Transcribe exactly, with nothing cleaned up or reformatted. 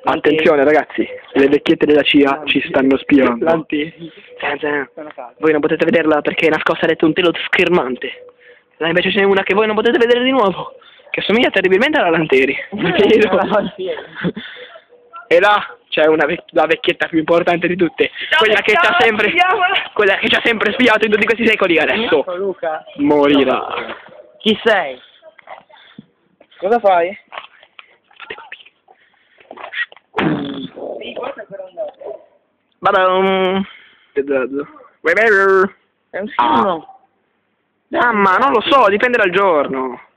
Attenzione ragazzi, le vecchiette della C I A ci stanno spiando. Lanteri. Voi non potete vederla perché è nascosta dietro un telo schermante. Là invece ce n'è una che voi non potete vedere di nuovo, che assomiglia terribilmente alla Lanteri. E là c'è una vec la vecchietta più importante di tutte, quella che ci ha sempre quella che ci ha sempre spiato in tutti questi secoli. Adesso Luca. morirà. Chi sei? Cosa fai? Vabbè, um... È un film. Ah, ma non lo so, dipende dal giorno.